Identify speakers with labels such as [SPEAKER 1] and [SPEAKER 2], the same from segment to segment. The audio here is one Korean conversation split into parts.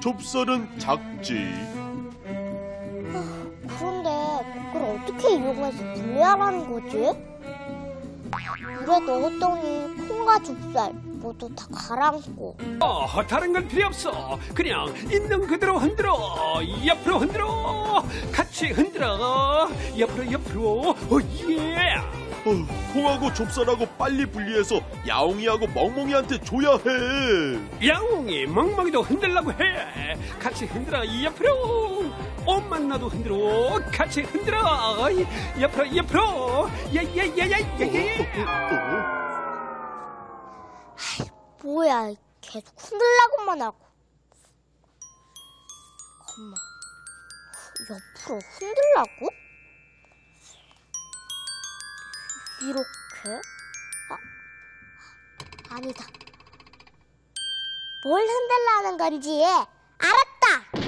[SPEAKER 1] 좁쌀은 작지.
[SPEAKER 2] 그런데 그걸 어떻게 이용해서 분리하라는 거지? 물에 넣었더니 콩과 좁쌀 모두 다 가라앉고.
[SPEAKER 3] 다른 건 필요 없어. 그냥 있는 그대로 흔들어. 옆으로 흔들어. 같이 흔들어. 옆으로. 예.
[SPEAKER 1] 콩하고 좁쌀하고 빨리 분리해서 야옹이하고 멍멍이한테 줘야 해.
[SPEAKER 3] 야옹이 멍멍이도 흔들라고 해. 같이 흔들어. 옆으로. 옷만 나도 흔들어. 같이 흔들어. 옆으로. 예예예예예.
[SPEAKER 2] 뭐야, 계속 흔들라고만 하고. 엄마, 옆으로 흔들라고? 이렇게? 아니다. 뭘 흔들라는 건지 알았다!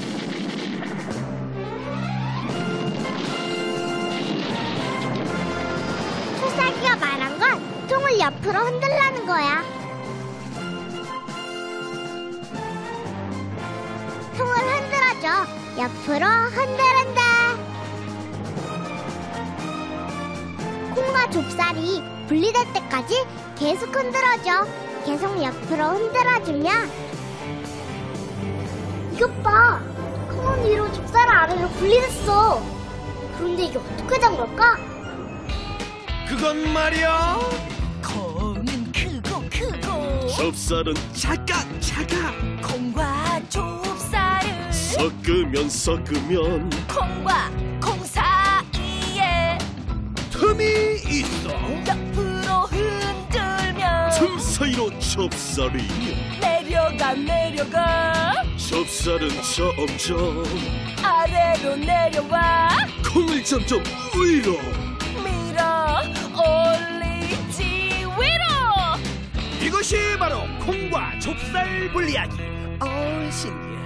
[SPEAKER 2] 초사기가 말한 건 통을 옆으로 흔들라는 거야. 통을 흔들어줘. 옆으로 흔들흔들. 콩과 좁쌀이 분리될 때까지 계속 흔들어줘. 계속 옆으로 흔들어주면. 이것 봐. 콩은 위로 좁쌀 아래로 분리됐어. 그런데 이게 어떻게 된 걸까?
[SPEAKER 1] 그건 말이야.
[SPEAKER 4] 콩은 크고
[SPEAKER 1] 좁쌀은 작아.
[SPEAKER 4] 콩과 좁쌀은
[SPEAKER 1] 섞으면
[SPEAKER 4] 콩과 콩 사이에
[SPEAKER 1] 틈이 있어.
[SPEAKER 4] 옆으로 흔들면
[SPEAKER 1] 틈 사이로 좁쌀이
[SPEAKER 4] 내려가
[SPEAKER 1] 좁쌀은 점점
[SPEAKER 4] 아래로 내려와
[SPEAKER 1] 콩을 점점 위로
[SPEAKER 4] 밀어 올리지 위로.
[SPEAKER 3] 이것이 바로 콩과 좁쌀 분리하기. 신기해.